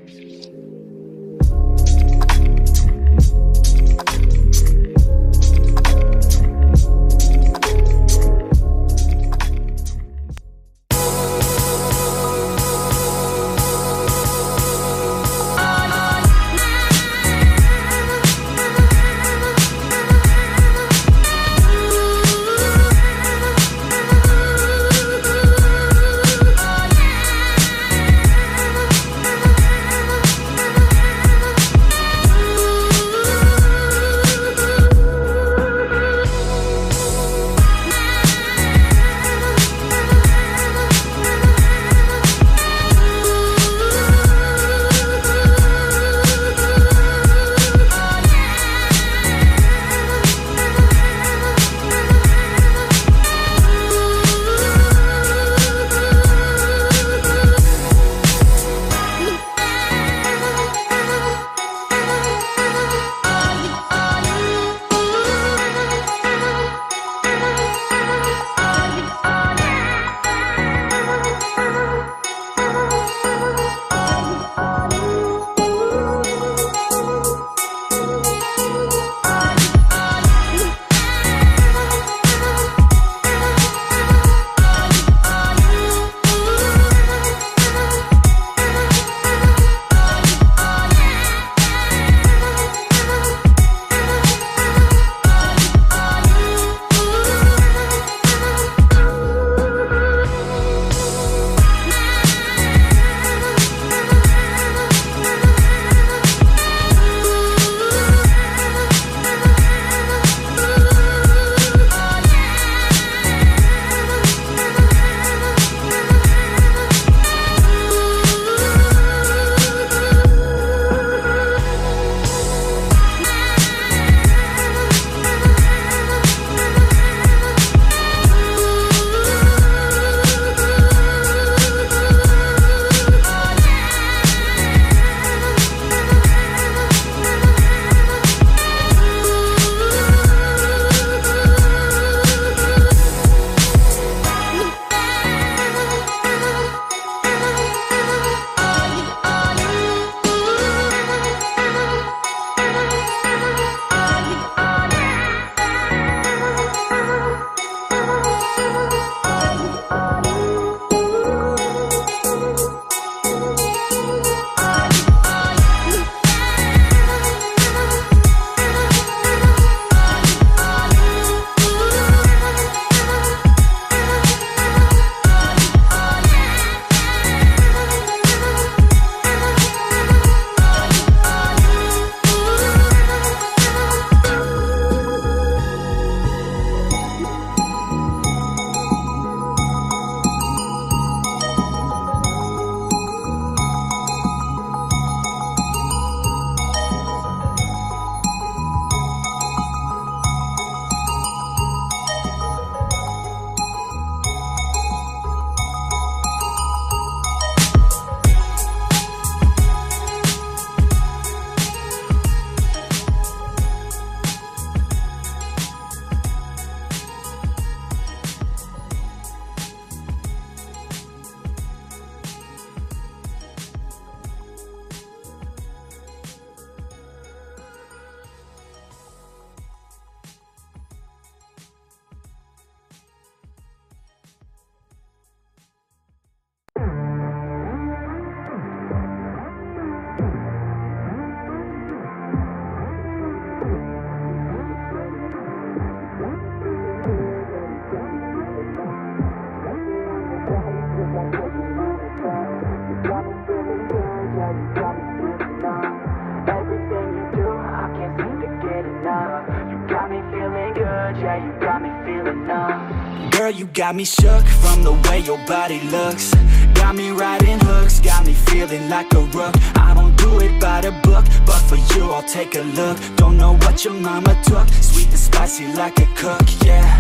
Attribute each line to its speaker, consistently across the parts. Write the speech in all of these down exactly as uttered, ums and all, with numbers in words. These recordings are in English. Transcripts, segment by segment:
Speaker 1: Girl, you got me shook from the way your body looks. Got me riding hooks, got me feeling like a rook. I don't do it by the book, but for you I'll take a look. Don't know what your mama took, sweet and spicy like a cook, yeah.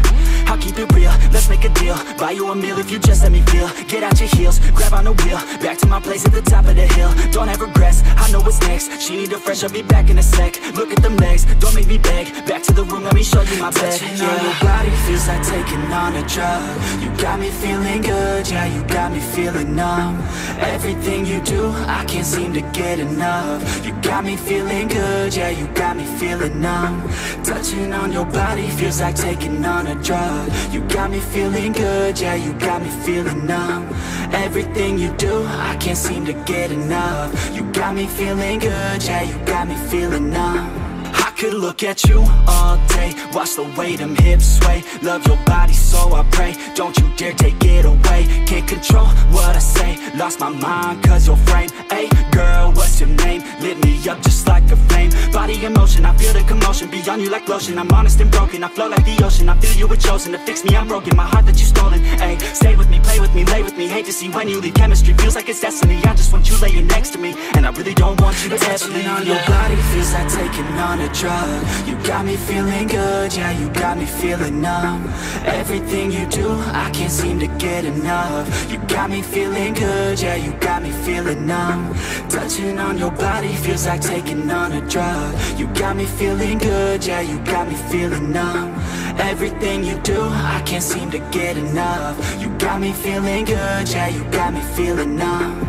Speaker 1: I'll keep it real, let's make a deal. Buy you a meal if you just let me feel. Get out your heels, grab on the wheel. Back to my place at the top of the hill. Don't have regrets, I know what's next. She need a fresh, I'll be back in a sec. Look at them legs, don't make me beg. Back to the room, let me show you my bed. Touching on your body feels like taking on a drug. You got me feeling good, yeah, you got me feeling numb. Everything you do, I can't seem to get enough. You got me feeling good, yeah, you got me feeling numb. Touching on your body feels like taking on a drug. You got me feeling good, yeah, you got me feeling numb. Everything you do, I can't seem to get enough. You got me feeling good, yeah, you got me feeling numb. I could look at you all day, watch the way them hips sway. Love your body so I pray, don't you dare take it away. Can't control what I say, lost my mind cause your frame. Hey girl, what's your name? Lit me up just like a flame. Body in motion, I feel the commotion, be on you like lotion. I'm honest and broken, I flow like the ocean. I feel you were chosen to fix me, I'm broken. My heart that you stolen, hey. Stay with me, play with me, lay with me. Hate to see when you leave, chemistry feels like it's destiny. I just want you laying next to me, and I really don't want you to ever leave. On your body feels like taking on a drug. You got me feeling good, yeah, you got me feeling numb. Everything you do, I can't seem to get enough. You got me feeling good, yeah, you got me feeling numb. Touching on your body feels like taking on a drug. You got me feeling good, yeah, you got me feeling numb. Everything you do, I can't seem to get enough. You got me feeling good, yeah, you got me feeling numb.